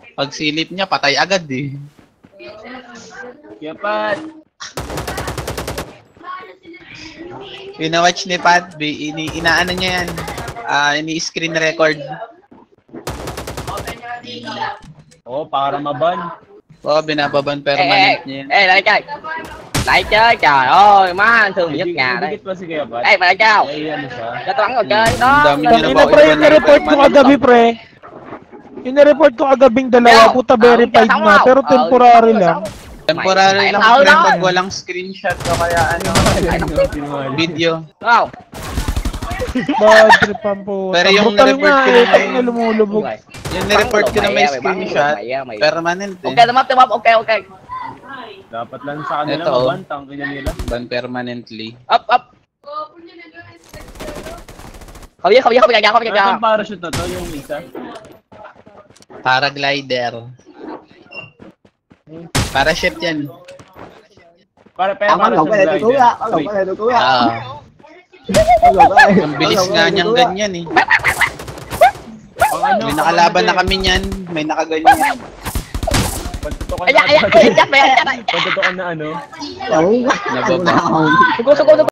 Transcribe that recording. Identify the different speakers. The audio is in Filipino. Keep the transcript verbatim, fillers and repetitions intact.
Speaker 1: Pag silip niya, patay agad eh.
Speaker 2: Yapat!
Speaker 1: Pinawatch ni Pat B, ini inaano niya yan. Ah, uh, ini-screen record.
Speaker 2: Oo, oh, para maban.
Speaker 1: Oo, oh, binababan permanent niya yan.
Speaker 3: Ê, lại chơi. Lại chơi, trời ơi, má anh thương nhất nhà đây.
Speaker 2: Dikit pa si Kuya Pat.
Speaker 3: Ê, mày lại cao.
Speaker 2: Ay, ano siya?
Speaker 3: Cho tao bắn rồi chơi. Đó.
Speaker 1: Dami niya na
Speaker 4: Ina pre, ina-report ko kagabi pre. Ina-report ko kagabing dalawa, puta verified na, pero temporary lang.
Speaker 1: Temporary lang pre pag walang screenshot o kaya ano, video.
Speaker 3: Wow.
Speaker 4: Bad tripan po.
Speaker 1: Pero yung
Speaker 4: Brutal
Speaker 1: na-report
Speaker 4: nga,
Speaker 1: ko
Speaker 4: eh,
Speaker 1: na
Speaker 4: pag
Speaker 1: may-
Speaker 4: na lumulubog.
Speaker 1: Yung nireport ko na may screenshot, permanent
Speaker 3: Ok,
Speaker 1: eh.
Speaker 3: tao tao ok, ok.
Speaker 2: Dapat lang sa kanila
Speaker 1: Ito, oh.
Speaker 2: maban, tangkin nila.
Speaker 1: Ban permanently.
Speaker 3: Up, up. Không biết, không biết, không biết, không biết,
Speaker 2: Ano
Speaker 3: không
Speaker 2: yung parachute na to, yung isa?
Speaker 1: Paraglider. Parachute yan.
Speaker 2: Para, pero
Speaker 5: Ông
Speaker 2: para
Speaker 5: lục cái này tôi cứu á, ông lục cái này tôi cứu á.
Speaker 1: Ah,
Speaker 5: Ông lục cái này.
Speaker 1: ang bilis nga niyang ganyan eh.
Speaker 2: Pang ano,
Speaker 1: May nakalaban na kami niyan, may nakaganyan.
Speaker 2: Pagtutukan
Speaker 3: Ay,
Speaker 2: na
Speaker 3: ay, ay, chắc mày, chắc mày.
Speaker 2: Pagtutukan na ano.
Speaker 5: Đúng.
Speaker 1: Nababa.
Speaker 3: Suko, suko, suko.